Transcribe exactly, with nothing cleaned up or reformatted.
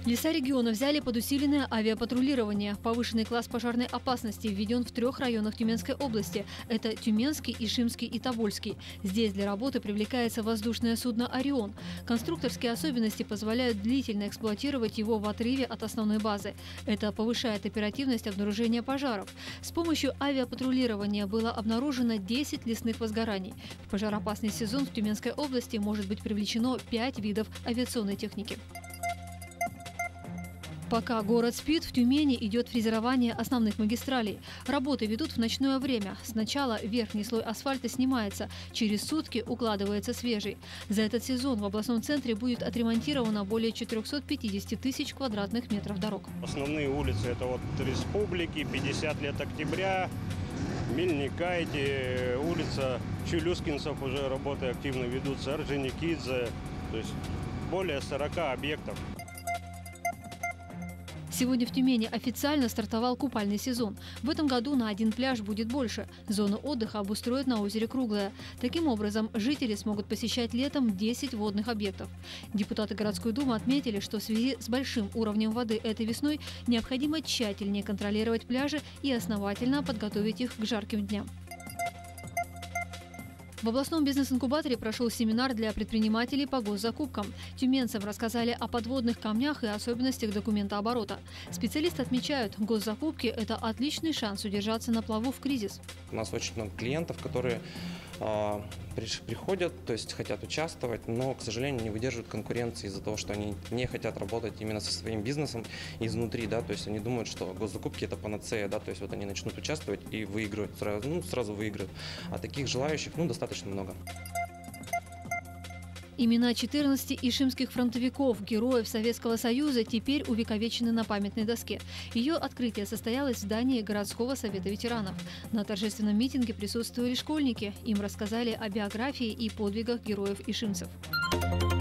Леса региона взяли под усиленное авиапатрулирование. Повышенный класс пожарной опасности введен в трех районах Тюменской области. Это Тюменский, Ишимский и Тобольский. Здесь для работы привлекается воздушное судно «Орион». Конструкторские особенности позволяют длительно эксплуатировать его в отрыве от основной базы. Это повышает оперативность обнаружения пожаров. С помощью авиапатрулирования было обнаружено десять лесных возгораний. В пожароопасный сезон в Тюменской области может быть привлечено пять видов авиационной техники. Пока город спит, в Тюмени идет фрезерование основных магистралей. Работы ведут в ночное время. Сначала верхний слой асфальта снимается, через сутки укладывается свежий. За этот сезон в областном центре будет отремонтировано более четырёхсот пятидесяти тысяч квадратных метров дорог. Основные улицы – это вот Республики, пятьдесят лет октября, Мельника, эти улица Челюскинцев уже работы активно ведутся, Орджоникидзе, то есть более сорока объектов. Сегодня в Тюмени официально стартовал купальный сезон. В этом году на один пляж будет больше. Зону отдыха обустроят на озере Круглое. Таким образом, жители смогут посещать летом десять водных объектов. Депутаты городской думы отметили, что в связи с большим уровнем воды этой весной необходимо тщательнее контролировать пляжи и основательно подготовить их к жарким дням. В областном бизнес-инкубаторе прошел семинар для предпринимателей по госзакупкам. Тюменцам рассказали о подводных камнях и особенностях документооборота. Специалисты отмечают, госзакупки – это отличный шанс удержаться на плаву в кризис. У нас очень много клиентов, которые э, приходят, то есть хотят участвовать, но, к сожалению, не выдерживают конкуренции из-за того, что они не хотят работать именно со своим бизнесом изнутри, да, то есть они думают, что госзакупки – это панацея, да, то есть вот они начнут участвовать и выигрывать, сразу, ну, сразу выиграют. А таких желающих, ну, достаточно много. Имена четырнадцати ишимских фронтовиков, героев Советского Союза, теперь увековечены на памятной доске. Ее открытие состоялось в здании городского совета ветеранов. На торжественном митинге присутствовали школьники. Им рассказали о биографии и подвигах героев ишимцев.